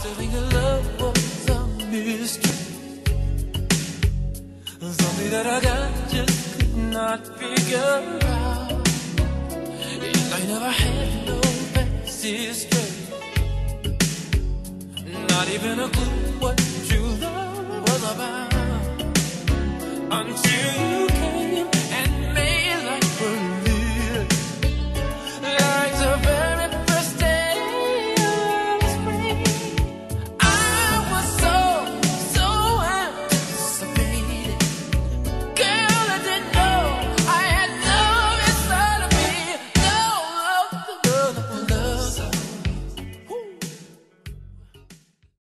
Feeling your love was a mystery, something that I got just could not figure out.